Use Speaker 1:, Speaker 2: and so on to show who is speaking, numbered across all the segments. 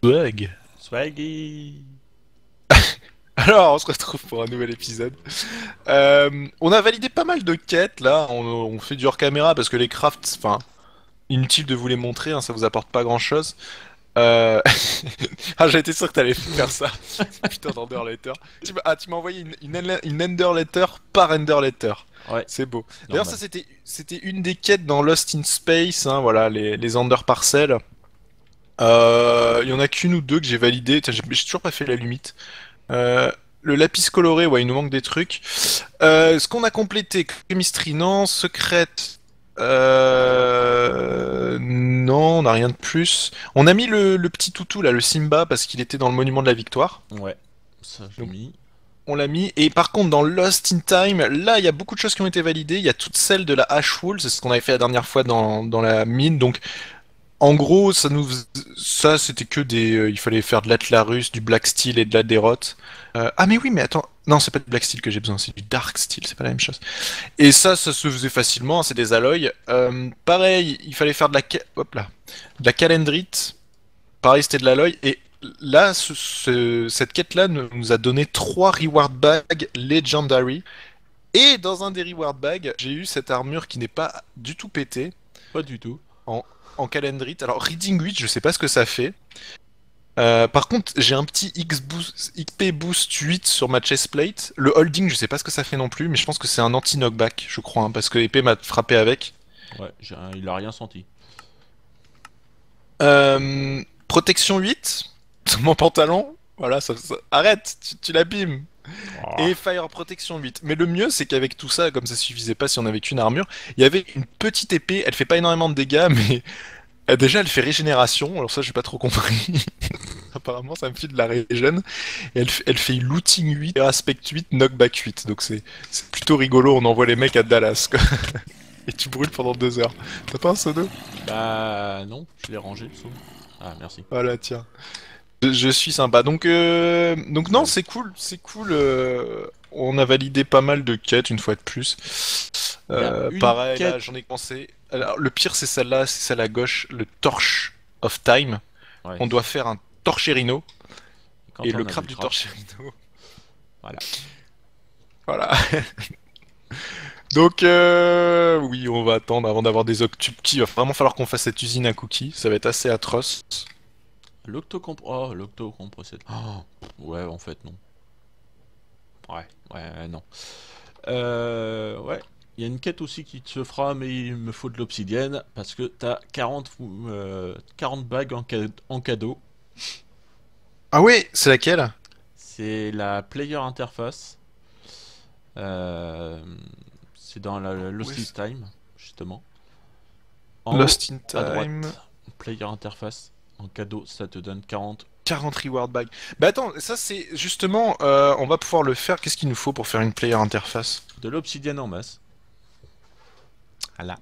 Speaker 1: Swag.
Speaker 2: Swaggy.
Speaker 1: Alors, on se retrouve pour un nouvel épisode. On a validé pas mal de quêtes là. On fait du hors caméra parce que les crafts, enfin, inutile de vous les montrer, hein, ça vous apporte pas grand chose. Euh... ah, j'ai été sûr que t'allais faire ça. Putain d'Ender Letter. Tu m'as envoyé une Ender Letter par Ender Letter.
Speaker 2: Ouais,
Speaker 1: C'est beau. D'ailleurs, ça
Speaker 2: normal.
Speaker 1: c'était une des quêtes dans Lost in Space, hein, voilà, les Ender Parcels. Il y en a qu'une ou deux que j'ai validées. Tiens, j'ai toujours pas fait la limite. Le lapis coloré, ouais, il nous manque des trucs. Ce qu'on a complété, chemistry, non. Secrète, non, on n'a rien de plus. On a mis le petit toutou, là, le Simba, parce qu'il était dans le monument de la victoire.
Speaker 2: Ouais, ça j'ai
Speaker 1: Donc,
Speaker 2: mis.
Speaker 1: on l'a mis. Et par contre, dans Lost in Time, là, il y a beaucoup de choses qui ont été validées. Il y a toutes celles de la Ashwool, c'est ce qu'on avait fait la dernière fois dans la mine. Donc, en gros, ça c'était que des, il fallait faire de l'Atlarus, du Black Steel et de la dérote. Ah mais oui, mais attends, non, c'est pas du Black Steel que j'ai besoin, c'est du Dark Steel, c'est pas la même chose. Et ça se faisait facilement, hein, c'est des alloys. Pareil, il fallait faire hop là, de la calendrite. Pareil, c'était de l'alloy. Et là, cette quête-là nous a donné 3 reward bags legendary. Et dans un des reward bags, j'ai eu cette armure qui n'est pas du tout pétée
Speaker 2: Pas du tout.
Speaker 1: en, en calendrite. Alors, Reading 8, je sais pas ce que ça fait. Par contre, j'ai un petit XP boost 8 sur ma chestplate. Le holding, je sais pas ce que ça fait non plus, mais je pense que c'est un anti-knockback, je crois, hein, parce que épée m'a frappé avec.
Speaker 2: Ouais, il a rien senti.
Speaker 1: Protection 8 sur mon pantalon. Voilà, arrête, tu l'abîmes.
Speaker 2: Oh.
Speaker 1: Et Fire Protection 8. Mais le mieux, c'est qu'avec tout ça, comme ça suffisait pas si on avait qu'une armure, il y avait une petite épée. Elle fait pas énormément de dégâts, mais déjà, elle fait régénération, alors ça j'ai pas trop compris. Apparemment ça me file de la régène. Et elle fait looting 8 et aspect 8, knockback 8. Donc c'est plutôt rigolo, on envoie les mecs à Dallas quoi. Et tu brûles pendant 2 heures. T'as pas un sono?
Speaker 2: Bah non, je l'ai rangé le saut. Ah merci.
Speaker 1: Voilà, tiens. Je suis sympa. Donc non,
Speaker 2: Ouais.
Speaker 1: c'est cool, c'est cool. On a validé pas mal de quêtes une fois de plus.
Speaker 2: Il y a une
Speaker 1: Pareil, là,
Speaker 2: quête.
Speaker 1: j'en ai pensé. Alors, le pire, c'est celle-là, c'est celle à gauche, le Torch of Time.
Speaker 2: Ouais.
Speaker 1: On doit faire un Torcherino.
Speaker 2: Et quand
Speaker 1: Et le
Speaker 2: on a
Speaker 1: crabe
Speaker 2: du
Speaker 1: du
Speaker 2: craft,
Speaker 1: Torcherino.
Speaker 2: voilà.
Speaker 1: Voilà. Donc, oui, on va attendre avant d'avoir des octupki. Il va vraiment falloir qu'on fasse cette usine à cookies. Ça va être assez atroce.
Speaker 2: L'octocomp recette. Oh, ouais, en fait non. Ouais, non. Ouais. Il y a une quête aussi qui te se fera, mais il me faut de l'obsidienne parce que t'as 40 bagues en cadeau.
Speaker 1: Ah ouais, c'est laquelle?
Speaker 2: C'est la player interface. Euh, c'est dans la
Speaker 1: Ouais,
Speaker 2: Lost in Time, justement. En haut,
Speaker 1: Lost in
Speaker 2: à
Speaker 1: Time.
Speaker 2: droite, player interface. En cadeau, ça te donne 40.
Speaker 1: 40 reward bags. Bah attends, ça c'est justement, on va pouvoir le faire. Qu'est-ce qu'il nous faut pour faire une player interface?
Speaker 2: De l'obsidienne en masse. Voilà.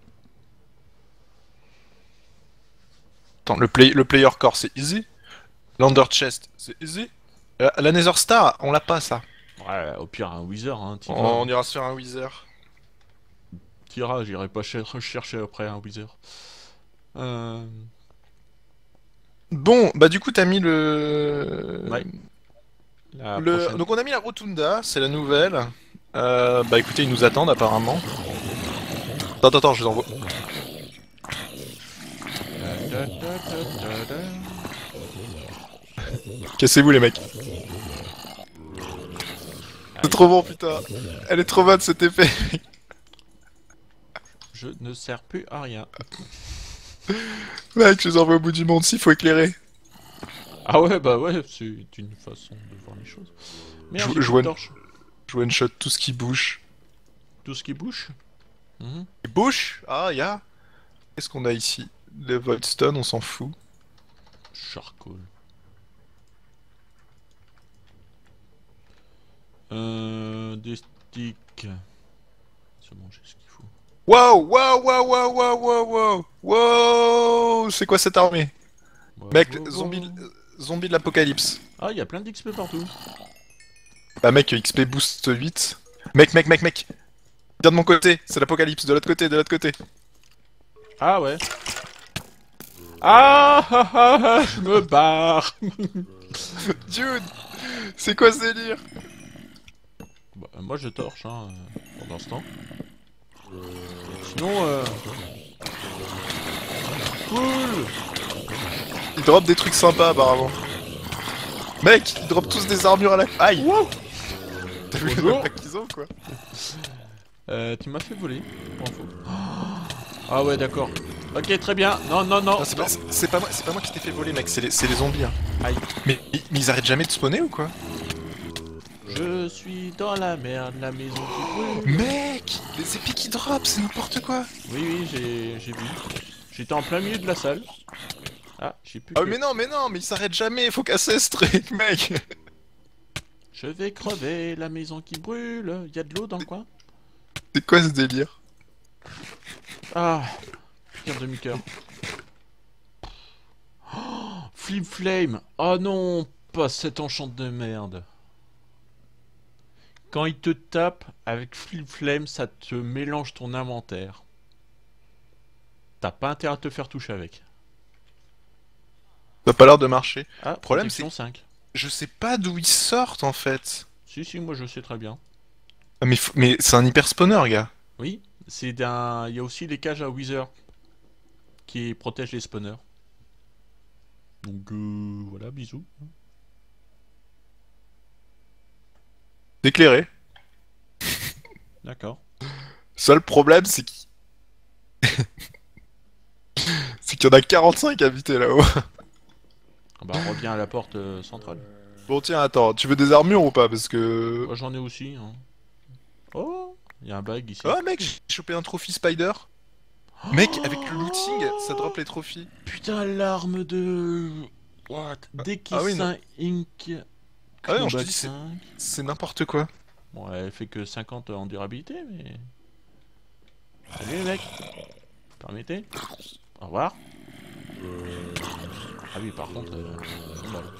Speaker 1: Attends, le player core c'est easy. L'Under Chest c'est easy. La Nether Star, on l'a pas ça.
Speaker 2: Ouais, au pire, un Wither, hein, t'y vas.
Speaker 1: On
Speaker 2: Hein.
Speaker 1: ira se faire un Wither.
Speaker 2: T'iras, j'irai pas chercher après un Wither. Euh...
Speaker 1: Bon, bah du coup t'as mis le...
Speaker 2: Ouais, la prochaine.
Speaker 1: Donc on a mis la Rotunda, c'est la nouvelle. Bah écoutez, ils nous attendent apparemment. Attends, je les envoie.
Speaker 2: Ta, ta, ta, ta, ta, ta.
Speaker 1: Cassez-vous les mecs. C'est
Speaker 2: Aïe,
Speaker 1: trop bon putain. Elle est trop bonne cette épée.
Speaker 2: je ne sers plus à rien.
Speaker 1: Mec, je les envoie au bout du monde, s'il faut éclairer.
Speaker 2: Ah ouais, bah ouais, c'est une façon de voir les choses. Merde, j'ai
Speaker 1: Je
Speaker 2: plus de
Speaker 1: one,
Speaker 2: torche.
Speaker 1: je one shot tout ce qui bouge.
Speaker 2: Tout ce qui bouge. Mhm.
Speaker 1: Bouche? Ah, y'a. Qu'est-ce qu'on a ici? Le Voidstone, on s'en fout.
Speaker 2: Charcoal. Des sticks. C'est bon, j'ai ce qu'il faut.
Speaker 1: Wow! Wow! C'est quoi cette armée?
Speaker 2: Wow,
Speaker 1: Mec,
Speaker 2: wow, wow.
Speaker 1: zombie de l'apocalypse.
Speaker 2: Ah, il y a plein d'XP partout.
Speaker 1: Bah mec, XP boost 8. Mec. Viens de mon côté, c'est l'apocalypse, de l'autre côté.
Speaker 2: Ah ouais. Ah, ah, ah, ah, je me barre.
Speaker 1: Dude, c'est quoi ce délire?
Speaker 2: Bah, moi je torche hein, pendant ce temps. Sinon, cool.
Speaker 1: Ils drop des trucs sympas apparemment. Mec, ils drop tous des armures à la... Aïe!
Speaker 2: Wow.
Speaker 1: T'as vu
Speaker 2: Bonjour.
Speaker 1: le pack qu'ils ont quoi?
Speaker 2: Tu m'as fait voler. Pour info. Ah ouais, d'accord. Ok, très bien. Non, non, non.
Speaker 1: Non, c'est pas moi qui t'ai fait voler mec, c'est les zombies. Hein.
Speaker 2: Aïe.
Speaker 1: Mais ils arrêtent jamais de spawner ou quoi?
Speaker 2: Je suis dans la merde, la maison qui brûle.
Speaker 1: Mec! Les épées qui drop, c'est n'importe quoi!
Speaker 2: Oui, oui, j'ai vu. J'étais en plein milieu de la salle. Ah, j'ai plus
Speaker 1: Ah
Speaker 2: que...
Speaker 1: mais non, mais ils s'arrêtent jamais, faut casser ce truc mec!
Speaker 2: Je vais crever, la maison qui brûle. Y a de l'eau dans le coin?
Speaker 1: C'est quoi ce délire?
Speaker 2: Ah, pire demi-cœur. Flip Flame. Oh non, pas cet enchant de merde. Quand il te tape avec Flip Flame, ça te mélange ton inventaire. T'as pas intérêt à te faire toucher avec.
Speaker 1: Ça a pas l'air de marcher.
Speaker 2: Ah,
Speaker 1: Le problème
Speaker 2: protection
Speaker 1: c'est
Speaker 2: 5.
Speaker 1: je sais pas d'où ils sortent en fait.
Speaker 2: Si, si, moi je sais très bien.
Speaker 1: Ah, mais c'est un hyper spawner gars.
Speaker 2: Oui, c'est d'un. Il y a aussi les cages à Wither qui protègent les spawners. Donc voilà, bisous.
Speaker 1: Éclairé.
Speaker 2: D'accord.
Speaker 1: Seul problème c'est qu'il y en a 45 habités là-haut.
Speaker 2: Ah bah reviens à la porte centrale.
Speaker 1: Bon tiens, attends, tu veux des armures ou pas? Parce que...
Speaker 2: Moi j'en ai aussi. Hein. Oh, il y a un bug ici.
Speaker 1: Oh mec, j'ai chopé un trophy spider. Mec, avec le looting, ça drop les trophies.
Speaker 2: Putain, l'arme de. What? Dès qu'il
Speaker 1: Ah oui, non.
Speaker 2: Ink.
Speaker 1: Ah ouais, non, je te
Speaker 2: Knockback
Speaker 1: dis,
Speaker 2: 5.
Speaker 1: c'est n'importe quoi.
Speaker 2: Bon, elle fait que 50 en durabilité, mais. Salut les mecs. Permettez. Au revoir. Ah oui, par contre, ils font mal.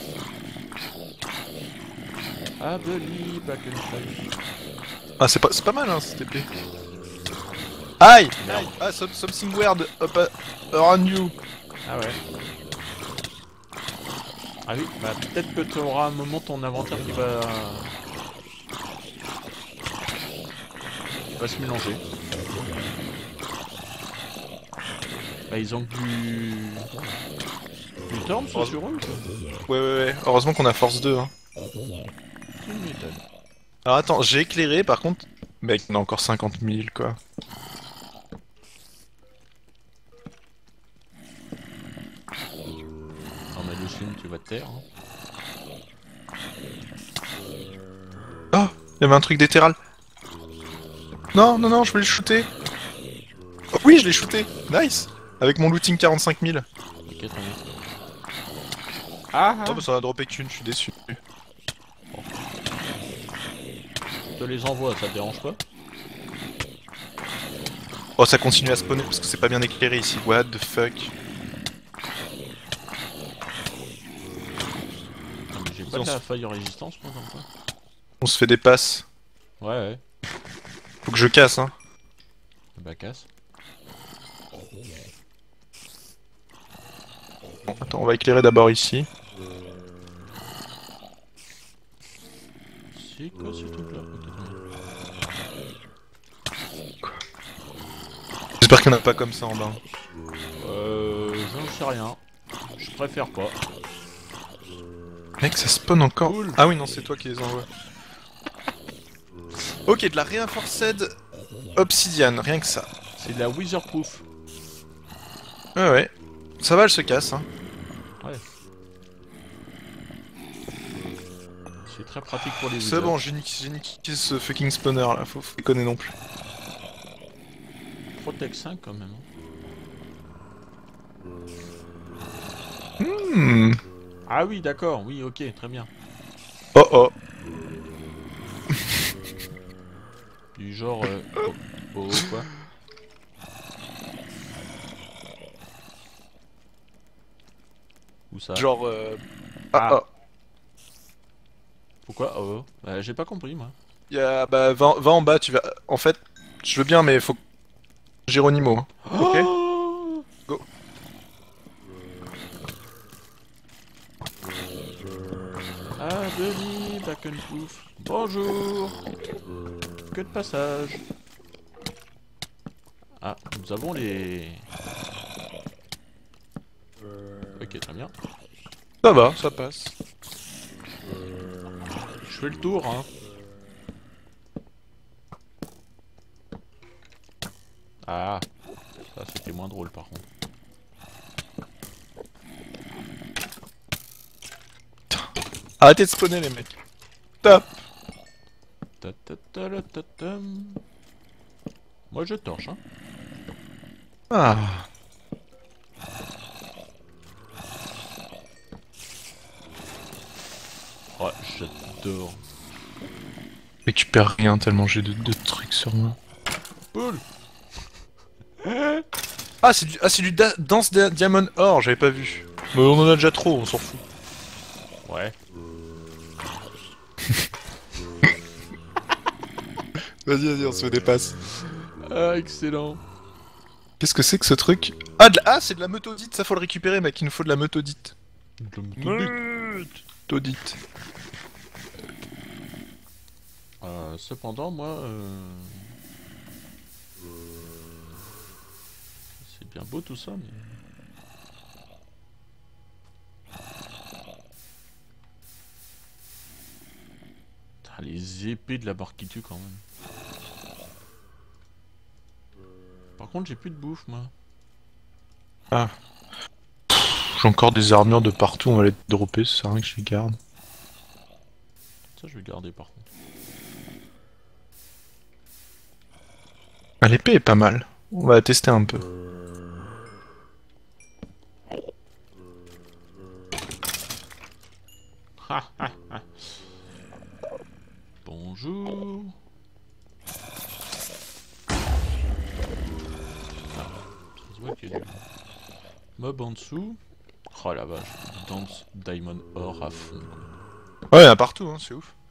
Speaker 2: I believe I can fly.
Speaker 1: Ah, c'est pas mal, hein, cette épée. Aïe!
Speaker 2: Merde.
Speaker 1: Ah, something weird up around you.
Speaker 2: Ah ouais. Ah oui, bah peut-être que tu auras un moment ton inventaire qui va se mélanger. Bah ils ont du Torm sur eux ou quoi?
Speaker 1: Ouais. Heureusement qu'on a force 2, hein.
Speaker 2: Tu m'étonnes.
Speaker 1: Alors attends, j'ai éclairé, par contre... Mec, on a encore 50 000, quoi.
Speaker 2: Non mais Lucine, tu vas te taire. Hein.
Speaker 1: Oh! Il y avait un truc d'éthéral. Non, je voulais le shooter. Oh, oui, je l'ai shooté. Nice. Avec mon looting 45 000.
Speaker 2: Ok, très bien. Ah,
Speaker 1: Oh, bah ça en a droppé qu'une, je suis déçu.
Speaker 2: je te les envoie, ça te dérange pas?
Speaker 1: Oh, ça continue à spawner parce que c'est pas bien éclairé ici. What the fuck?
Speaker 2: Non, mais j'ai pas de la fire résistance moi dans le coin.
Speaker 1: On se fait des passes.
Speaker 2: Ouais, ouais.
Speaker 1: Faut que je casse, hein.
Speaker 2: Bah casse.
Speaker 1: Bon, attends, on va éclairer d'abord ici.
Speaker 2: C'est quoi ce truc là?
Speaker 1: J'espère qu'il n'y en a pas comme ça en bas.
Speaker 2: J'en sais rien. Je préfère pas.
Speaker 1: Mec, ça spawn encore.
Speaker 2: Cool.
Speaker 1: Ah oui, non, c'est toi qui les envoies. Ok, de la reinforced obsidian, rien que ça.
Speaker 2: C'est de la Witherproof.
Speaker 1: Ouais. Ça va, elle se casse, hein.
Speaker 2: Ouais. C'est très pratique pour les
Speaker 1: C'est
Speaker 2: wizards.
Speaker 1: bon, j'ai niqué ce fucking spawner là, faut déconner non plus.
Speaker 2: Protect 5 quand même.
Speaker 1: Hmm.
Speaker 2: Ah oui, d'accord, oui, ok, très bien.
Speaker 1: Oh.
Speaker 2: Du genre... quoi? Où ça?
Speaker 1: Genre
Speaker 2: Ah. Pourquoi? Oh, bah, j'ai pas compris, moi.
Speaker 1: Bah, va en bas, tu vas... En fait, je veux bien, mais faut... Géronimo, hein. Ok?
Speaker 2: Oh
Speaker 1: Go.
Speaker 2: Ah, Denis, Bakenpouf. Bonjour. Que de passage. Ah, nous avons les... Ok, très bien.
Speaker 1: Ça va, ça passe.
Speaker 2: Je fais le tour, hein. Ah, ça c'était moins drôle par contre.
Speaker 1: Arrêtez de spawner les mecs. Top.
Speaker 2: Ta-ta-ta-la-ta-tam. Moi je torche, hein.
Speaker 1: Ah.
Speaker 2: Ouais, j'adore.
Speaker 1: Récupère rien tellement j'ai de trucs sur moi.
Speaker 2: Poule.
Speaker 1: Ah, c'est du Dance Diamond Or, j'avais pas vu. Mais on en a déjà trop, on s'en fout.
Speaker 2: Ouais.
Speaker 1: Vas-y, on se dépasse.
Speaker 2: Ah, excellent.
Speaker 1: Qu'est-ce que c'est que ce truc? Ah, c'est de la meutodite, ça faut le récupérer, mec, il nous faut de la meutodite. Meutodite.
Speaker 2: Cependant, moi... C'est bien beau tout ça, mais... Putain, les épées de la barre qui tue quand même. Par contre, j'ai plus de bouffe, moi.
Speaker 1: Ah. J'ai encore des armures de partout, on va les dropper, ça sert à rien que je les garde.
Speaker 2: Ça, je vais garder par contre.
Speaker 1: Ah, l'épée est pas mal. On va la tester un peu.
Speaker 2: Ha, ha, ha. Bonjour. Ah, ça se voit qu'il y a du mob en dessous. Oh la vache, Dance Diamond Or à fond.
Speaker 1: Ouais, il y en a partout, hein, c'est ouf.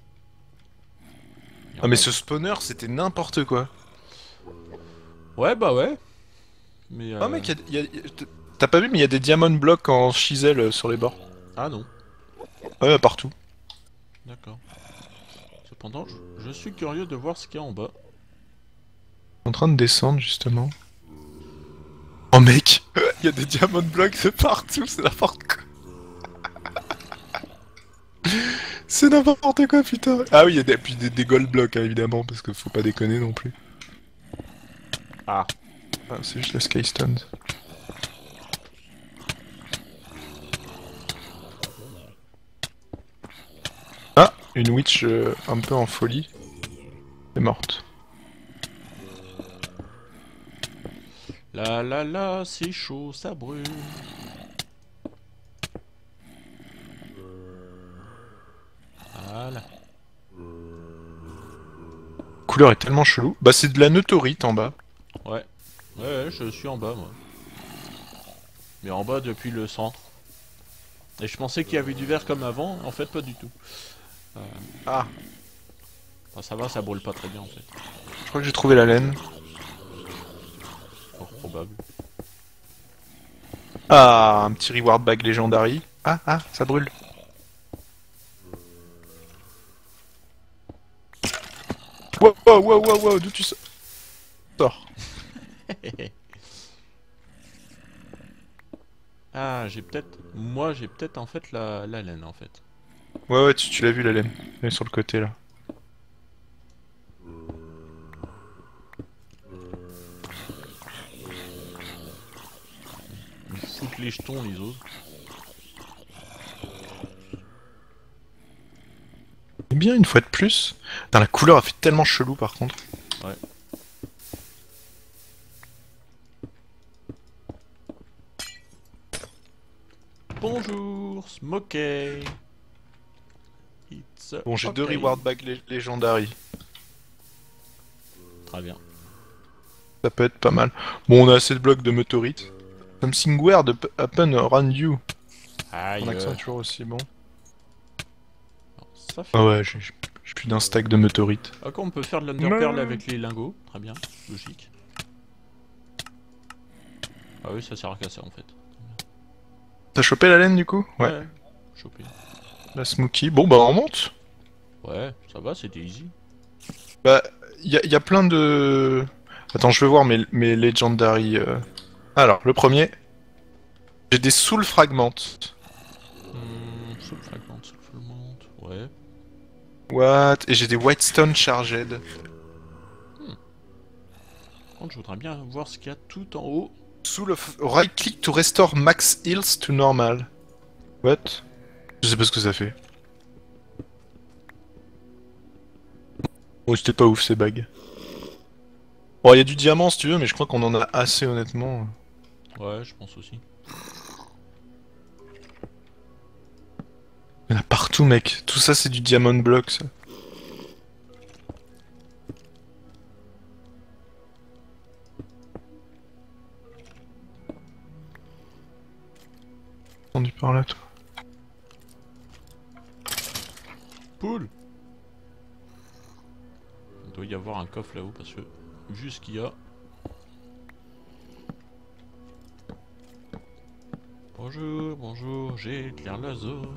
Speaker 2: Et
Speaker 1: Ah,
Speaker 2: en
Speaker 1: mais
Speaker 2: bas-
Speaker 1: ce spawner, c'était n'importe quoi.
Speaker 2: Ouais, bah ouais. Mais
Speaker 1: Ah, mec, t'as pas vu, mais il y a des diamond blocks en chisel sur les bords.
Speaker 2: Ah non,
Speaker 1: Ouais, partout.
Speaker 2: d'accord. Cependant, je suis curieux de voir ce qu'il y a en bas.
Speaker 1: En train de descendre, justement. Oh, mec, il y a des diamond blocks de partout, c'est n'importe quoi. C'est n'importe quoi, putain. Ah oui, il y a puis des gold blocks, hein, évidemment, parce que faut pas déconner non plus.
Speaker 2: Ah,
Speaker 1: Ah, c'est juste la Skystone. Ah, une witch un peu en folie. Elle est morte.
Speaker 2: la la la, c'est chaud, ça brûle. Voilà.
Speaker 1: La couleur est tellement chelou. Bah, c'est de la neutorite en bas.
Speaker 2: Ouais. Ouais, je suis en bas, moi. Mais en bas depuis le centre. Et je pensais qu'il y avait du vert comme avant, en fait pas du tout.
Speaker 1: Ah,
Speaker 2: Enfin, ça va, ça brûle pas très bien en fait.
Speaker 1: je crois que j'ai trouvé la laine.
Speaker 2: Fort probable.
Speaker 1: Ah, un petit reward bag Legendary. Ah, ça brûle. Wow, d'où tu sors?
Speaker 2: Ah, j'ai peut-être... Moi, j'ai peut-être en fait la laine en fait.
Speaker 1: Ouais, tu l'as vu la laine. Elle est sur le côté là.
Speaker 2: Ils me foutent les jetons, les autres.
Speaker 1: Eh bien, une fois de plus. Putain, la couleur a fait tellement chelou par contre.
Speaker 2: Ouais. Bonjour, Smokey. It's
Speaker 1: Bon, j'ai deux
Speaker 2: okay.
Speaker 1: reward bags Legendary.
Speaker 2: Très bien.
Speaker 1: Ça peut être pas mal. Bon, on a assez de blocs de meteorites. Something weird happen around you.
Speaker 2: Aïe.
Speaker 1: Mon accent est toujours aussi bon.
Speaker 2: Ça fait...
Speaker 1: Ah ouais, j'ai plus d'un stack de meteorites.
Speaker 2: Ok, on peut faire de l'underpearl avec les lingots. Très bien, logique. Ah oui, ça sert à casser en fait.
Speaker 1: T'as chopé la laine du coup? Ouais.
Speaker 2: Chopé.
Speaker 1: La Smokey. Bon, bah on monte.
Speaker 2: Ouais, ça va, c'était easy.
Speaker 1: Bah, y a plein de... Attends, je veux voir mes Legendary... Alors, le premier, j'ai des Soul Fragments.
Speaker 2: Soul fragment, soul fragment. Ouais.
Speaker 1: What? Et j'ai des Whitestone Charged.
Speaker 2: Par contre, je voudrais bien voir ce qu'il y a tout en haut.
Speaker 1: Soul of... Right click to restore max heals to normal. What? Je sais pas ce que ça fait. Oh, c'était pas ouf ces bagues. Bon, y a du diamant si tu veux, mais je crois qu'on en a assez honnêtement.
Speaker 2: Ouais, je pense aussi.
Speaker 1: Il y en a partout, mec. Tout ça, c'est du diamond block, ça. Entendu par là, toi.
Speaker 2: Poule. Il doit y avoir un coffre là-haut parce que vu ce qu'il y a. Bonjour, bonjour, j'éclaire la zone.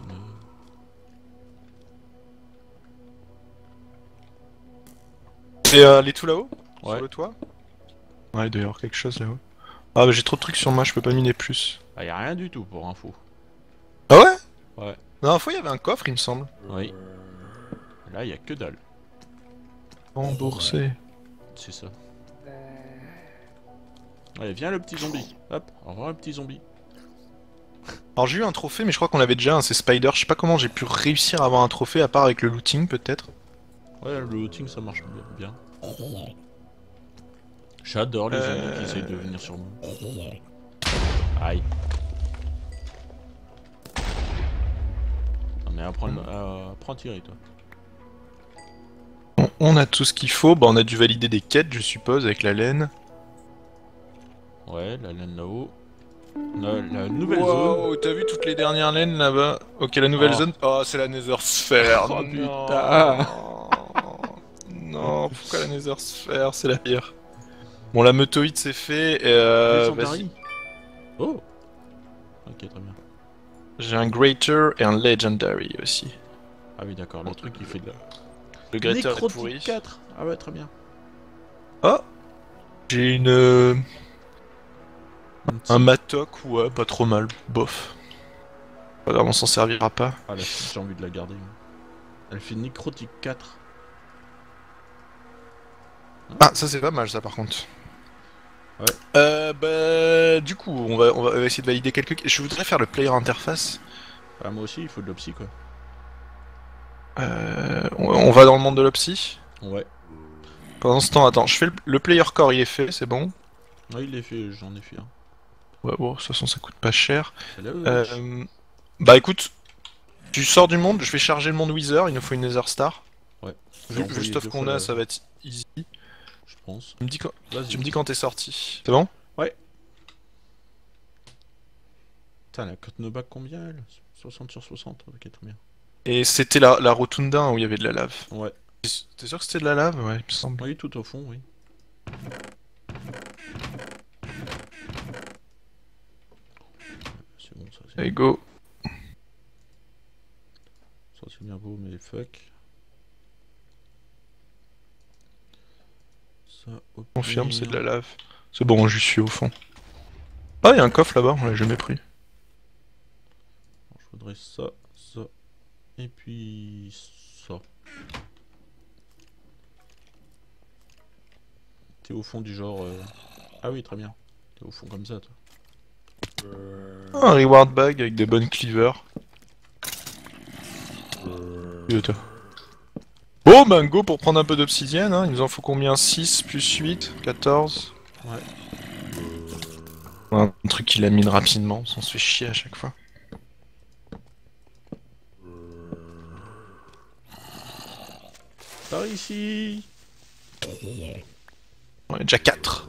Speaker 1: Et les tout là-haut?
Speaker 2: Ouais.
Speaker 1: Sur le toit? Ouais, il doit y avoir quelque chose là-haut. Ah, bah j'ai trop de trucs sur moi, je peux pas miner plus.
Speaker 2: Ah, y a rien du tout pour info.
Speaker 1: Ah ouais?
Speaker 2: Ouais.
Speaker 1: La dernière fois, il y avait un coffre, il me semble.
Speaker 2: Oui. Là, y a que dalle.
Speaker 1: Remboursé.
Speaker 2: C'est ça. Allez, viens le petit zombie. Hop, au revoir le petit zombie.
Speaker 1: Alors j'ai eu un trophée, mais je crois qu'on l'avait déjà, hein, c'est Spider. Je sais pas comment j'ai pu réussir à avoir un trophée, à part avec le looting, peut-être.
Speaker 2: Ouais, le looting ça marche bien. J'adore les zombies qui essayent de venir sur moi. Aïe. Non mais apprends à tirer toi.
Speaker 1: Bon, on a tout ce qu'il faut. Bah, on a dû valider des quêtes, je suppose, avec la laine.
Speaker 2: Ouais, la laine là-haut. La nouvelle zone.
Speaker 1: Wow, t'as vu toutes les dernières laines là-bas? Ok, la nouvelle
Speaker 2: Oh.
Speaker 1: zone. Oh, c'est la Nether Sphere.
Speaker 2: Oh,
Speaker 1: non.
Speaker 2: putain.
Speaker 1: Non, pourquoi la Nether Sphere? C'est la pire. Bon, la meutoïde c'est fait.
Speaker 2: Legendary.
Speaker 1: Vas-y.
Speaker 2: Oh. Ok, très bien.
Speaker 1: J'ai un Greater et un Legendary aussi.
Speaker 2: Ah oui, d'accord, le truc qui fait de la...
Speaker 1: Le Greater est
Speaker 2: Nécrotique
Speaker 1: pourri.
Speaker 2: 4. Ah ouais, très bien.
Speaker 1: Oh, j'ai une un Matok, ouais, pas trop mal, bof. Pas grave, on s'en servira pas.
Speaker 2: Ah là, j'ai envie de la garder. Moi. Elle fait Nécrotique 4.
Speaker 1: Ah, ça c'est pas mal ça par contre.
Speaker 2: Ouais.
Speaker 1: Bah, du coup, on va essayer de valider quelques... Je voudrais faire le player interface.
Speaker 2: Ah, moi aussi, il faut de l'opsy quoi.
Speaker 1: On va dans le monde de l'Opsy.
Speaker 2: Ouais.
Speaker 1: Pendant ce temps, attends, je fais le player core, il est fait, c'est bon.
Speaker 2: Ouais, il est fait, j'en ai fait un.
Speaker 1: Ouais, bon, de toute façon, ça coûte pas cher.
Speaker 2: Hello.
Speaker 1: Bah écoute, tu sors du monde, je vais charger le monde Wither, il nous faut une Nether Star.
Speaker 2: Ouais.
Speaker 1: Vu le stuff qu'on a, ça va être easy.
Speaker 2: Je pense.
Speaker 1: Tu me dis quand t'es sorti. C'est bon?
Speaker 2: Ouais. Putain, la cote no back combien elle? 60 sur 60, ok, très bien.
Speaker 1: Et c'était la rotunda hein, où il y avait de la lave.
Speaker 2: Ouais.
Speaker 1: T'es sûr que c'était de la lave? Ouais, il me semble.
Speaker 2: Oui, tout au fond, oui. C'est bon, ça c'est
Speaker 1: Allez,
Speaker 2: bien.
Speaker 1: go.
Speaker 2: Ça c'est bien beau, mais fuck. Ça, au
Speaker 1: Confirme,
Speaker 2: pire.
Speaker 1: c'est de la lave. C'est bon, j'y suis au fond. Ah, il y a un coffre là-bas, on l'a jamais pris.
Speaker 2: Je voudrais ça, ça, et puis ça. T'es au fond du genre... Ah oui, très bien. T'es au fond comme ça, toi.
Speaker 1: Ah, un reward bag avec des bonnes cleavers. Et toi. Bon, ben go pour prendre un peu d'obsidienne, hein. Il nous en faut combien? 6 plus 8, 14.
Speaker 2: Ouais.
Speaker 1: Un truc qui lamine rapidement, on se fait chier à chaque fois.
Speaker 2: Par ici.
Speaker 1: On est déjà 4.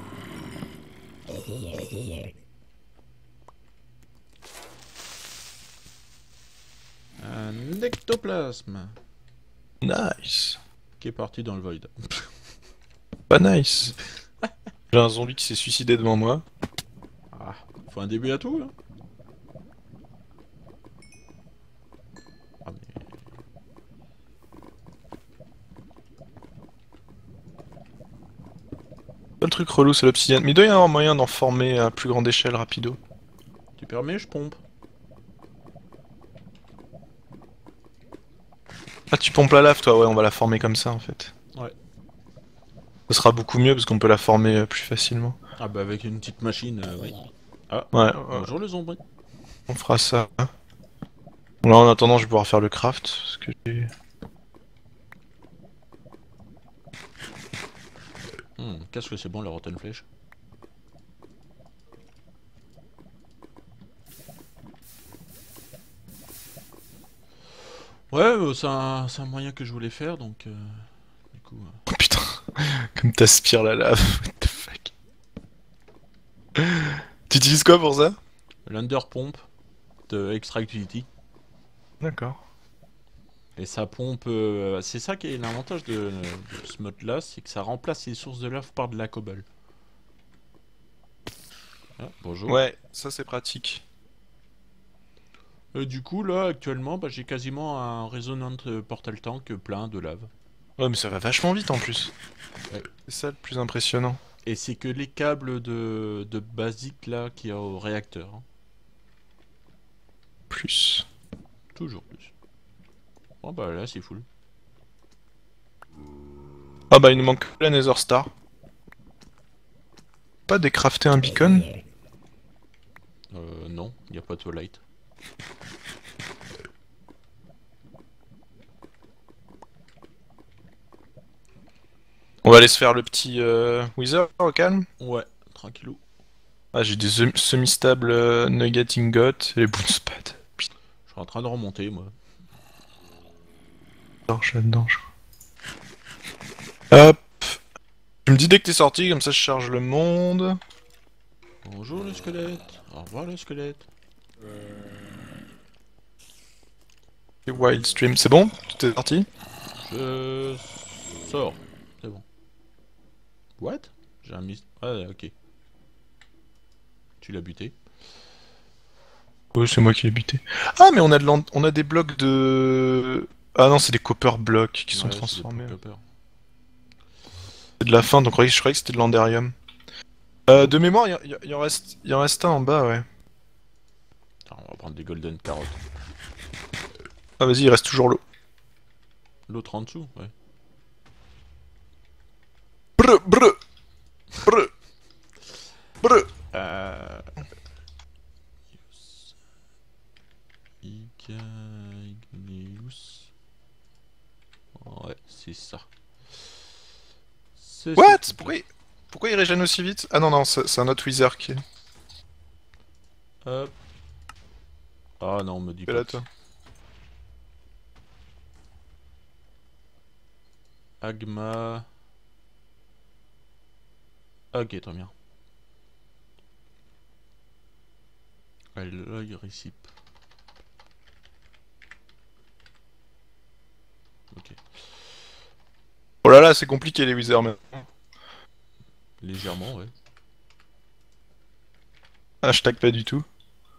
Speaker 2: Un ectoplasme.
Speaker 1: Nice.
Speaker 2: Qui est parti dans le void.
Speaker 1: Pas nice. J'ai un zombie qui s'est suicidé devant moi.
Speaker 2: Ah, faut un début à tout, là.
Speaker 1: le truc relou, c'est l'obsidienne. Mais il doit y avoir moyen d'en former à plus grande échelle, rapido.
Speaker 2: Tu permets, je pompe.
Speaker 1: Ah, tu pompes la lave, toi? Ouais, on va la former comme ça, en fait.
Speaker 2: Ouais.
Speaker 1: Ce sera beaucoup mieux, parce qu'on peut la former plus facilement.
Speaker 2: Ah bah avec une petite machine, oui. Ah,
Speaker 1: Ouais,
Speaker 2: bonjour le zombie.
Speaker 1: on fera ça. Là, en attendant, je vais pouvoir faire le craft, parce que
Speaker 2: Qu'est-ce que c'est bon la rotten flèche. Ouais, c'est un moyen que je voulais faire, donc du coup...
Speaker 1: Oh putain, comme t'aspires la lave, what the fuck. Tu utilises quoi pour ça?
Speaker 2: L'underpomp de Extractivity.
Speaker 1: D'accord.
Speaker 2: Et ça pompe... c'est ça qui est l'avantage de ce mode là, c'est que ça remplace les sources de lave par de la cobble. Ah, bonjour.
Speaker 1: Ouais, ça c'est pratique.
Speaker 2: Du coup là actuellement bah, j'ai quasiment un Resonant Portal Tank plein de lave.
Speaker 1: Ouais, mais ça va vachement vite en plus.
Speaker 2: Ouais.
Speaker 1: C'est ça le plus impressionnant.
Speaker 2: Et c'est que les câbles de basique là qu'il y a au réacteur. Hein.
Speaker 1: Plus.
Speaker 2: Toujours plus. Bon bah là c'est full.
Speaker 1: Ah bah il nous manque que la Nether Star. Pas décrafter un beacon?
Speaker 2: Non, il n'y a pas de Twilight.
Speaker 1: On va aller se faire le petit Wither au calme.
Speaker 2: Ouais, tranquillou.
Speaker 1: Ah, j'ai des semi-stables Nugget Ingot et les Boonspads. Putain,
Speaker 2: Je suis en train de remonter moi.
Speaker 1: je suis là-dedans, je crois. Hop. Tu me dis dès que t'es sorti, comme ça je charge le monde.
Speaker 2: Bonjour le squelette. Au revoir le squelette.
Speaker 1: Et Wild Stream, c'est bon? Tout est sorti?
Speaker 2: Je sors. C'est bon. What? J'ai un mis... Ah ok. Tu l'as buté.
Speaker 1: Oui, c'est moi qui l'ai buté. Ah, mais on a, on a des blocs de... Ah non, c'est des copper blocks qui sont
Speaker 2: Ouais, c'est des
Speaker 1: transformés.
Speaker 2: pop-uppers.
Speaker 1: C'est de la fin, donc je croyais que c'était de l'Anderium. De mémoire, il en reste un en bas, ouais.
Speaker 2: Attends, on va prendre des golden carottes.
Speaker 1: Ah vas-y, il reste toujours l'eau.
Speaker 2: L'autre en dessous, ouais.
Speaker 1: Brr, brr, brr, brr.
Speaker 2: Euh... Igneus. Ouais, c'est ça. C'est ce
Speaker 1: What?
Speaker 2: truc-là.
Speaker 1: Pourquoi il régène aussi vite? Ah non, non, c'est un autre Wither qui
Speaker 2: Hop. Ah non, on me dit
Speaker 1: est
Speaker 2: pas
Speaker 1: là,
Speaker 2: que...
Speaker 1: toi.
Speaker 2: Agma... Ok, très bien. Alloy Recip. Ok.
Speaker 1: Oh là là, c'est compliqué les Wither maintenant.
Speaker 2: Légèrement, ouais.
Speaker 1: Hashtag pas du tout.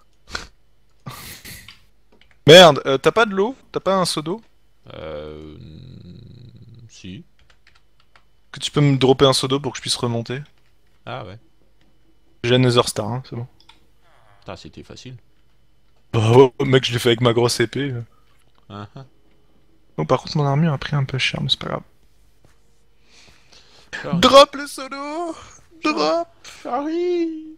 Speaker 1: Merde, t'as pas de l'eau? T'as pas un seau d'eau?
Speaker 2: Euh... Si.
Speaker 1: Que tu peux me dropper un seau d'eau pour que je puisse remonter?
Speaker 2: Ah ouais.
Speaker 1: J'ai un Nether Star, hein, c'est bon.
Speaker 2: Putain, c'était facile.
Speaker 1: Bah ouais, mec, je l'ai fait avec ma grosse épée.
Speaker 2: Hein, hein.
Speaker 1: Bon, par contre, mon armure a pris un peu cher, mais c'est pas grave.
Speaker 2: J'arrive.
Speaker 1: Drop le solo! Drop!
Speaker 2: J'arrive.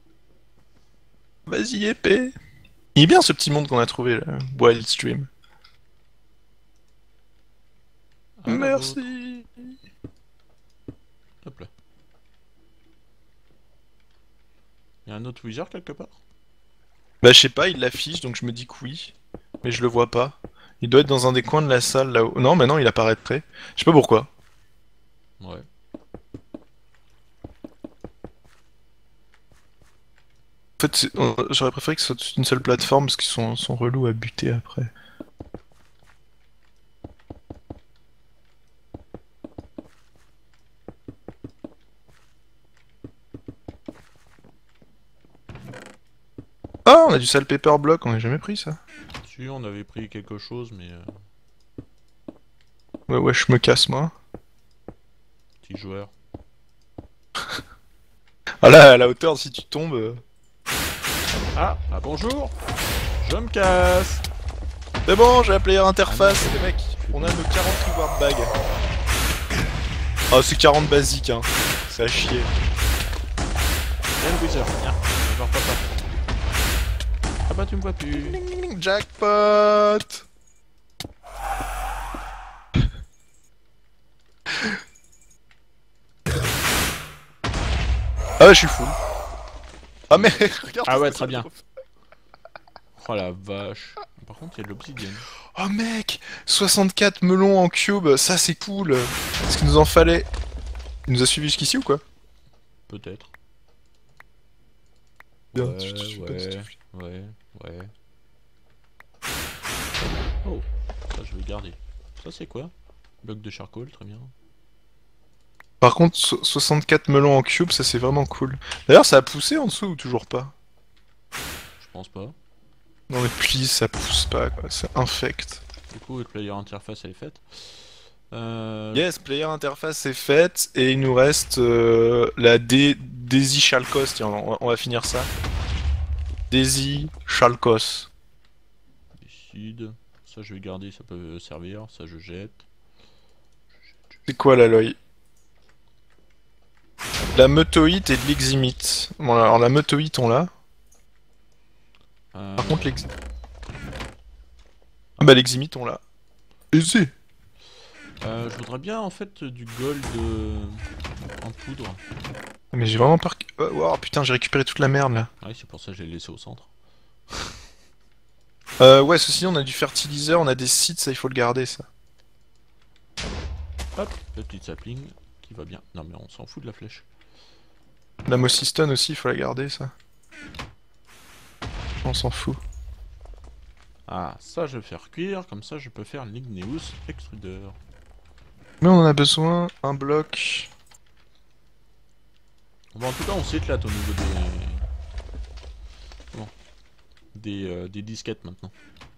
Speaker 1: Vas-y, épée! Il est bien ce petit monde qu'on a trouvé là, Wild Stream.
Speaker 2: À la vôtre.
Speaker 1: Merci!
Speaker 2: Hop là. Y'a un autre wizard quelque part?
Speaker 1: Bah, je sais pas, il l'affiche donc je me dis que oui. Mais je le vois pas. Il doit être dans un des coins de la salle là-haut. Non, mais non, il apparaîtrait. Je sais pas pourquoi.
Speaker 2: Ouais.
Speaker 1: En fait, j'aurais préféré que ce soit une seule plateforme parce qu'ils sont relous à buter après. Ah, on a du saltpaper block, on a jamais pris ça.
Speaker 2: Si, on avait pris quelque chose, mais...
Speaker 1: Ouais, ouais, je me casse moi.
Speaker 2: petit joueur.
Speaker 1: Ah là, à la hauteur, si tu tombes...
Speaker 2: Ah bonjour. Je me casse.
Speaker 1: C'est bon, j'ai la player interface,
Speaker 2: Ah non,
Speaker 1: les mecs. On a nos 40 reward bags. Ah, c'est 40 basiques, hein. C'est à chier.
Speaker 2: Viens le Wither, viens. On va voir papa. Ah bah tu me vois plus.
Speaker 1: Ding, ding, ding, jackpot. Ah ouais, je suis full. Ah mais regarde.
Speaker 2: Ah ouais,
Speaker 1: ce que
Speaker 2: très
Speaker 1: ça
Speaker 2: bien.
Speaker 1: trouve.
Speaker 2: Oh la vache. Par contre, il y a de l'obsidienne.
Speaker 1: Oh mec, 64 melons en cube, ça c'est cool. Est-ce qu'il nous en fallait? Il nous a suivi jusqu'ici ou quoi?
Speaker 2: Peut-être.
Speaker 1: Bien,
Speaker 2: Ouais,
Speaker 1: je te suis pas, je te suis.
Speaker 2: ouais. Oh, ça je vais garder. Ça c'est quoi? Bloc de charcoal, très bien.
Speaker 1: Par contre, 64 melons en cube, ça c'est vraiment cool. D'ailleurs, ça a poussé en dessous ou toujours pas?
Speaker 2: Je pense pas.
Speaker 1: Non mais please, ça pousse pas quoi, c'est infect.
Speaker 2: Du coup, le player interface elle est faite.
Speaker 1: Yes, player interface est faite et il nous reste la Daisy Shalkos. Tiens, on va finir ça. Daisy Shalkos.
Speaker 2: Décide. Ça je vais garder, ça peut servir. Ça je jette.
Speaker 1: C'est quoi l'alloy? La meutoïte et de l'eximite. Bon, alors la meutoïte on l'a. Par contre l'eximite. Ah bah l'eximite on l'a. Easy.
Speaker 2: Je voudrais bien en fait du gold en poudre.
Speaker 1: Mais j'ai vraiment peur que... Oh putain, j'ai récupéré toute la merde là.
Speaker 2: Ouais, c'est pour ça que j'ai laissé au centre.
Speaker 1: Ouais, ceci on a du fertiliseur, on a des seeds, ça il faut le garder ça.
Speaker 2: Hop, petite sapling qui va bien. Non mais on s'en fout de la flèche.
Speaker 1: La mossy stone aussi, il faut la garder ça. On s'en fout.
Speaker 2: Ah, ça je vais faire cuire, comme ça je peux faire l'igneous extrudeur.
Speaker 1: Mais on en a besoin, un bloc.
Speaker 2: Bon, en tout cas, on s'éclate au niveau bon, des disquettes maintenant.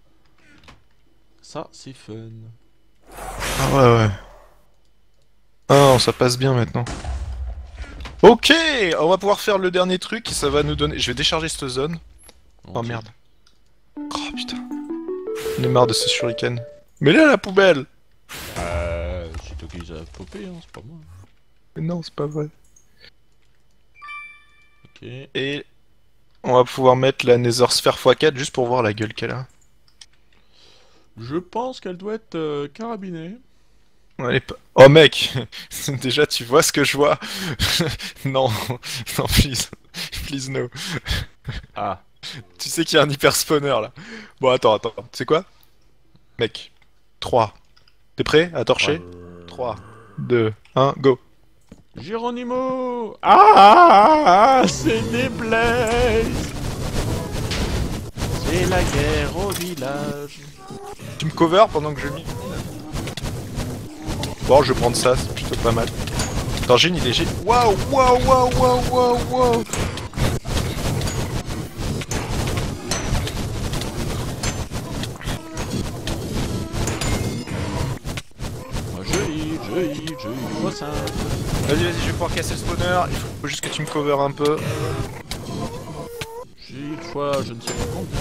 Speaker 2: Ça, c'est fun.
Speaker 1: Ah ouais ouais. Ah non, ça passe bien maintenant. Ok, on va pouvoir faire le dernier truc, ça va nous donner... Je vais décharger cette zone. Oh
Speaker 2: Ok.
Speaker 1: merde. Oh putain. On est marre de ces shurikens. Mets-les à la poubelle.
Speaker 2: C'est toi qui les as popés, hein, c'est pas moi.
Speaker 1: Mais non, c'est pas vrai.
Speaker 2: Ok.
Speaker 1: Et on va pouvoir mettre la Nether Sphere x4 juste pour voir la gueule qu'elle a.
Speaker 2: Je pense qu'elle doit être carabinée.
Speaker 1: Elle est pas... Oh mec, déjà tu vois ce que je vois. Non, non please, please no.
Speaker 2: Ah.
Speaker 1: Tu sais qu'il y a un hyper spawner là. Bon attends, tu sais quoi? Mec, 3. T'es prêt à torcher? 3, 2, 1, go.
Speaker 2: Geronimo. Ah, c'est des blazes. C'est la guerre au village.
Speaker 1: Tu me cover pendant que je mine. Bon, je vais prendre ça, c'est plutôt pas mal. Attends, j'ai une idée, j'ai... Waouh, waouh, waouh, waouh, waouh, waouh.
Speaker 2: Moi je vois ça.
Speaker 1: Vas-y, je vais pouvoir casser le spawner, il faut juste que tu me cover un peu.
Speaker 2: J'ai une fois, je ne sais pas combien.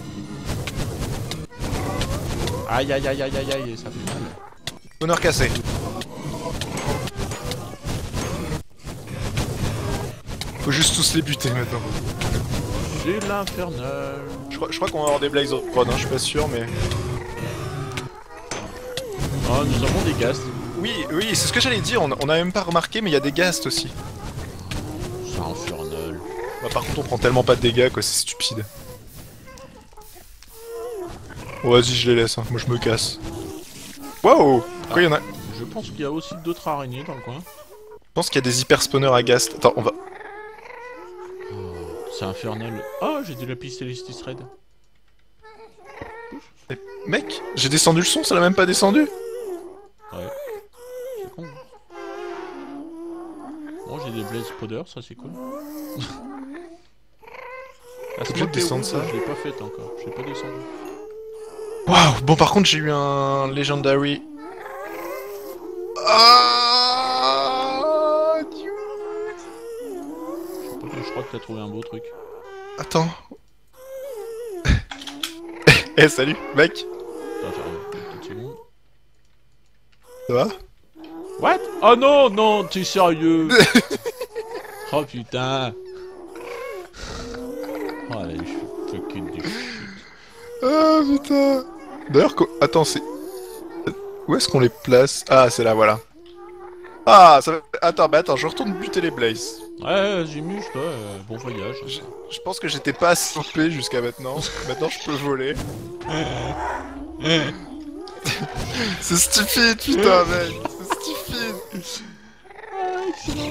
Speaker 2: Aïe aïe aïe aïe aïe aïe, ça fait mal.
Speaker 1: Spawner cassé. Faut juste tous les buter maintenant.
Speaker 2: J'ai l'infernal.
Speaker 1: Je crois qu'on va avoir des Blaze of Prod, hein, je suis pas sûr, mais...
Speaker 2: Oh, nous avons des ghasts.
Speaker 1: Oui, oui, c'est ce que j'allais dire, on a même pas remarqué, mais il y a des ghasts aussi.
Speaker 2: C'est infernal.
Speaker 1: Bah, par contre, on prend tellement pas de dégâts, quoi, c'est stupide. Oh, vas-y, je les laisse, hein. Moi je me casse. Waouh! Pourquoi il y en a...
Speaker 2: Je pense qu'il y a aussi d'autres araignées dans le coin.
Speaker 1: Je pense qu'il y a des hyper spawners à ghast. Attends, on va...
Speaker 2: C'est infernal. Oh, j'ai de la piste Celestis Red.
Speaker 1: Mais, mec, j'ai descendu le son, ça l'a même pas descendu?
Speaker 2: Ouais. C'est con. Bon, j'ai des Blaze Powder, ça c'est cool. La
Speaker 1: T'es obligé de
Speaker 2: smoke est
Speaker 1: descendre
Speaker 2: rouge,
Speaker 1: ça.
Speaker 2: je l'ai pas faite encore. Je l'ai pas descendu.
Speaker 1: Waouh! Bon, par contre, j'ai eu un Legendary. Ah, Dieu.
Speaker 2: que t'as trouvé un beau truc.
Speaker 1: Attends. Eh, salut, mec.
Speaker 2: Attends, j'arrive. Une petite seconde.
Speaker 1: Ça va?
Speaker 2: What? Oh non, non, t'es sérieux? Oh putain. Oh là, je suis fucking du shit.
Speaker 1: Ah, putain. D'ailleurs, attends, c'est... Où est-ce qu'on les place? Ah, c'est là, voilà. Ah, ça... Attends, bah attends, je retourne buter les Blaze.
Speaker 2: Ouais, j'ai mis, toi, bon voyage.
Speaker 1: Je pense que j'étais pas assez OP jusqu'à maintenant. Maintenant, je peux voler. C'est stupide, putain, mec. C'est stupide.
Speaker 2: Ah, excellent.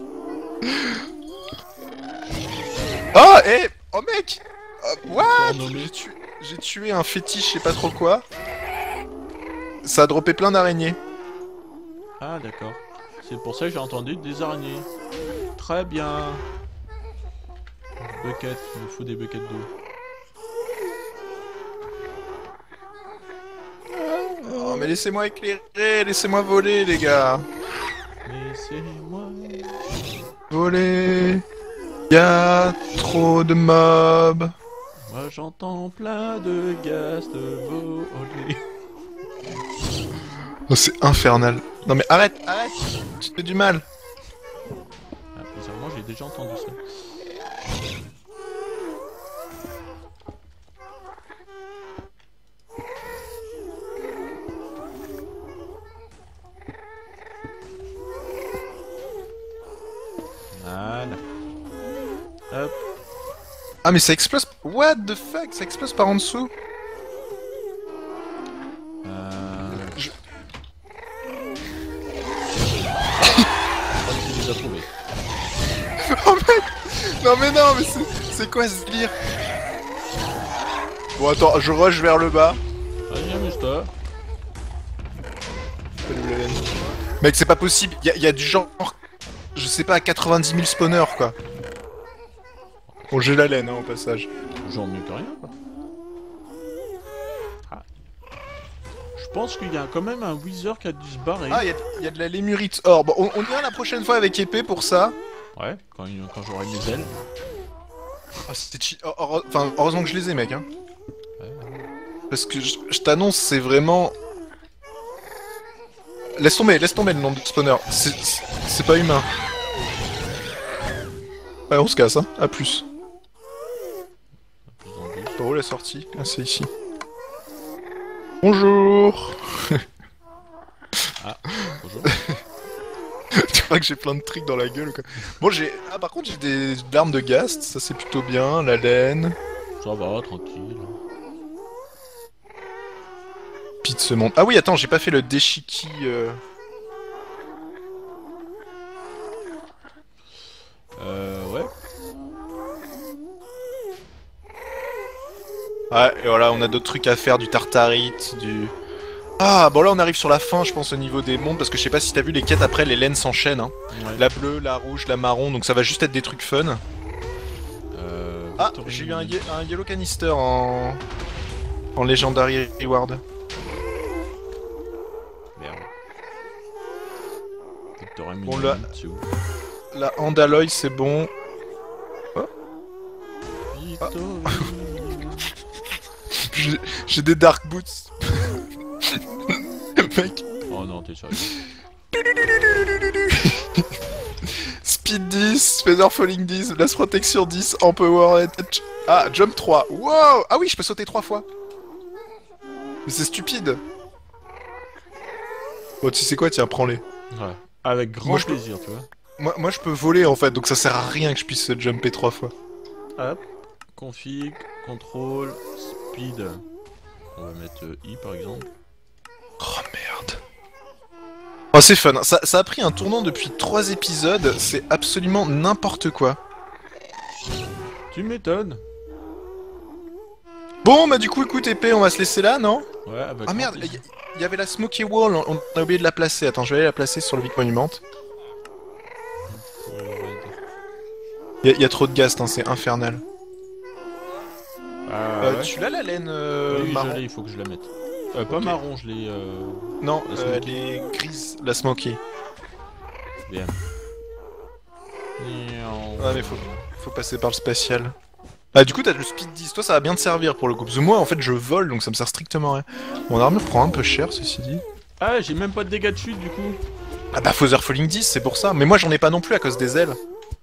Speaker 1: Oh, eh. Oh, mec. What?
Speaker 2: Renommé.
Speaker 1: J'ai tué un fétiche, je sais pas trop quoi. Ça a droppé plein d'araignées.
Speaker 2: Ah, d'accord. C'est pour ça que j'ai entendu des araignées. Très bien. Bucket, il me faut des buckets d'eau.
Speaker 1: Oh, mais laissez-moi éclairer, laissez-moi voler, les gars.
Speaker 2: Laissez-moi.
Speaker 1: Voler. Y'a trop de mobs.
Speaker 2: Moi j'entends plein de gaz de voler.
Speaker 1: Oh, c'est infernal. Non mais arrête, arrête. Tu te fais du mal.
Speaker 2: Ah, bizarrement, j'ai déjà entendu ça. Voilà. Hop.
Speaker 1: Ah mais ça explose. What the fuck, ça explose par en dessous. Je-
Speaker 2: Tu les as trouvés.
Speaker 1: Oh mec. Non mais non, mais c'est quoi ce délire? Bon attends, je rush vers le bas.
Speaker 2: Vas-y, amuse-toi.
Speaker 1: Mec, c'est pas possible. Y a du genre, je sais pas, 90 000 spawners quoi. Bon, j'ai la laine hein, au passage.
Speaker 2: Genre mieux que rien, quoi. Ah. Je pense qu'il y a quand même un Wither qui a dû se barrer.
Speaker 1: Ah, y a de la lémurite or. Bon, on ira la prochaine fois avec épée pour ça.
Speaker 2: Ouais, quand j'aurai mes ailes.
Speaker 1: Oh, enfin, heureusement que je les ai, mec. Hein.
Speaker 2: Ouais.
Speaker 1: Parce que je t'annonce, c'est vraiment. Laisse tomber le nombre de spawners. C'est pas humain. Ouais, on se casse, hein. À plus. Par où la sortie? Ah, c'est ici. Bonjour.
Speaker 2: Ah, bonjour.
Speaker 1: Tu vois que j'ai plein de trucs dans la gueule, quoi. Bon, par contre, j'ai des armes de ghast, ça c'est plutôt bien. La laine.
Speaker 2: Ça va, tranquille.
Speaker 1: Pete se monte. Ah oui, attends, j'ai pas fait le déchiki.
Speaker 2: Ouais.
Speaker 1: Ouais, et voilà, on a d'autres trucs à faire, du tartarite, du... Ah, bon là on arrive sur la fin, je pense, au niveau des mondes, parce que je sais pas si t'as vu les quêtes après, les laines s'enchaînent, hein.
Speaker 2: Ouais.
Speaker 1: La bleue, la rouge, la marron, donc ça va juste être des trucs fun. Ah,
Speaker 2: Victory-
Speaker 1: j'ai eu un yellow canister en Legendary Reward.
Speaker 2: Merde. Victory
Speaker 1: Bon, là-
Speaker 2: c'est où?
Speaker 1: La Andaloy, c'est bon.
Speaker 2: Victory.
Speaker 1: J'ai des Dark Boots. Mec.
Speaker 2: Oh non, t'es sérieux.
Speaker 1: Speed 10, Feather Falling 10, Blast Protection 10, Empowered. Ah, Jump 3. Wow! Ah oui, je peux sauter 3 fois. Mais c'est stupide. Bon, tu sais quoi, tiens, prends-les.
Speaker 2: Ouais. Avec grand
Speaker 1: Moi, je peux-
Speaker 2: plaisir, tu vois.
Speaker 1: Moi, je peux voler en fait, donc ça sert à rien que je puisse jumper 3 fois.
Speaker 2: Hop. Config, contrôle, speed. On va mettre I par exemple.
Speaker 1: Oh merde. Oh, c'est fun. Ça a pris un tournant depuis 3 épisodes. C'est absolument n'importe quoi.
Speaker 2: Tu m'étonnes.
Speaker 1: Bon, bah du coup, écoute, épée, on va se laisser là, non?
Speaker 2: Ouais, avec
Speaker 1: Ah
Speaker 2: grand
Speaker 1: merde,
Speaker 2: plaisir.
Speaker 1: il y avait la Smoky Wall, on a oublié de la placer. Attends, je vais aller la placer sur le Vic Monument. Il y a trop de gaz, hein, c'est infernal.
Speaker 2: Ah ouais.
Speaker 1: Tu l'as la laine
Speaker 2: Oui,
Speaker 1: marron?
Speaker 2: je l'ai, il faut que je la mette. Pas
Speaker 1: Ok.
Speaker 2: marron, je l'ai.
Speaker 1: Non,
Speaker 2: La Smoky.
Speaker 1: elle est grise, la Smoky.
Speaker 2: Bien.
Speaker 1: Ah mais faut, faut passer par le spatial. Ah, du coup, t'as le speed 10. Toi, ça va bien te servir pour le coup. Parce que moi, en fait, je vole, donc ça me sert strictement à rien. Mon armure prend un peu cher, ceci dit.
Speaker 2: Ah, j'ai même pas de dégâts de chute du coup.
Speaker 1: Ah bah, Father Falling 10, c'est pour ça. Mais moi, j'en ai pas non plus à cause des ailes.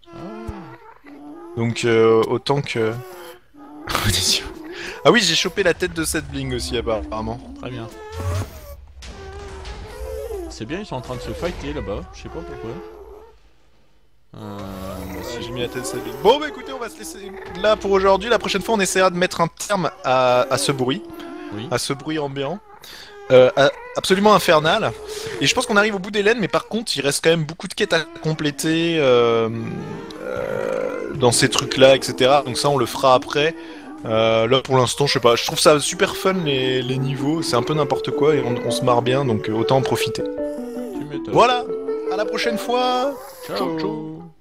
Speaker 1: Donc, autant que... Ah oui, j'ai chopé la tête de cette bling aussi, apparemment.
Speaker 2: Très bien. C'est bien, ils sont en train de se fighter là-bas. Je sais pas pourquoi.
Speaker 1: J'ai mis la tête de cette bling. Bon, bah écoutez, on va se laisser là pour aujourd'hui. La prochaine fois, on essaiera de mettre un terme à ce bruit.
Speaker 2: Oui.
Speaker 1: À ce bruit ambiant. Absolument infernal. Et je pense qu'on arrive au bout des laines, mais par contre, il reste quand même beaucoup de quêtes à compléter dans ces trucs-là, etc. Donc ça, on le fera après. Là, pour l'instant, je sais pas. Je trouve ça super fun les niveaux. C'est un peu n'importe quoi et on se marre bien, donc autant en profiter.
Speaker 2: Tu m'étonnes.
Speaker 1: Voilà. À la prochaine fois. Ciao, ciao.
Speaker 2: Ciao.